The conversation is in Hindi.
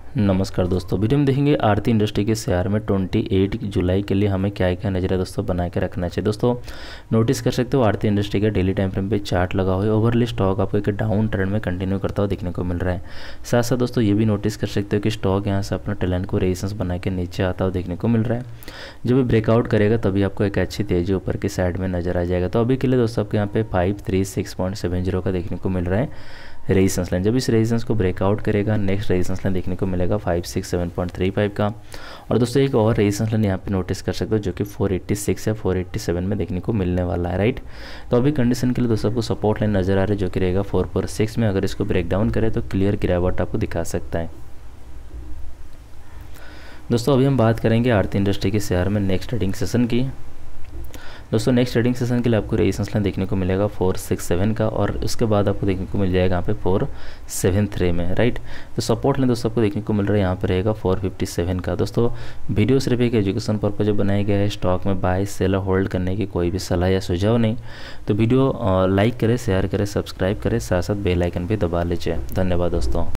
नमस्कार दोस्तों, वीडियो में देखेंगे आरती इंडस्ट्री के शेयर में 28 जुलाई के लिए हमें क्या क्या नज़र है दोस्तों बना के रखना चाहिए। दोस्तों नोटिस कर सकते हो आरती इंडस्ट्री का डेली टाइम फ्रेम पे चार्ट लगा हुआ है। ओवरली स्टॉक आपको एक डाउन ट्रेंड में कंटिन्यू करता हुआ देखने को मिल रहा है। साथ साथ दोस्तों ये भी नोटिस कर सकते हो कि स्टॉक यहाँ से अपना ट्रेंड को रेजिस्टेंस बना के नीचे आता हुआ देखने को मिल रहा है। जब भी ब्रेकआउट करेगा तभी आपको एक अच्छी तेज़ी ऊपर की साइड में नजर आ जाएगा। तो अभी के लिए दोस्तों आपके यहाँ पे 536.70 का देखने को मिल रहा है रेजिस्टेंस लाइन। जब इस रेजिस्टेंस को ब्रेकआउट करेगा नेक्स्ट रेजिस्टेंस लाइन देखने को मिलेगा 567.35 का। और दोस्तों एक और रेजिस्टेंस लाइन यहाँ पे नोटिस कर सकते हो जो कि 486 या 487 में देखने को मिलने वाला है, राइट। तो अभी कंडीशन के लिए दोस्तों आपको सपोर्ट लाइन नजर आ रहा है जो कि रहेगा 446 में। अगर इसको ब्रेक डाउन करें तो क्लियर गिरावट आपको दिखा सकता है। दोस्तों अभी हम बात करेंगे आरती इंडस्ट्री के शेयर में नेक्स्ट ट्रेडिंग सेशन की। दोस्तों नेक्स्ट ट्रेडिंग सेशन के लिए आपको रेजिस्टेंस लाइन देखने को मिलेगा 467 का और उसके बाद आपको देखने को मिल जाएगा यहाँ पे 473 में, राइट। तो सपोर्ट लाइन दोस्तों आपको देखने को मिल रहा है यहाँ पे रहेगा 457 का। दोस्तों वीडियो सिर्फ एक एजुकेशन पर्पज जो बनाया गया है, स्टॉक में बाय सेल होल्ड करने की कोई भी सलाह या सुझाव नहीं। तो वीडियो लाइक करें, शेयर करें, सब्सक्राइब करें, साथ साथ बेल आइकन भी दबा लीजिए। धन्यवाद दोस्तों।